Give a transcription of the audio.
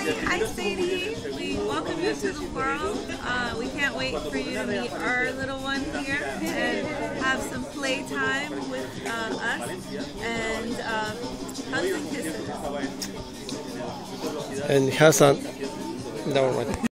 Hi, Sadie. We welcome you to the world. We can't wait for you to meet our little one here and have some playtime with us and hugs and kisses. And Hassan, never mind.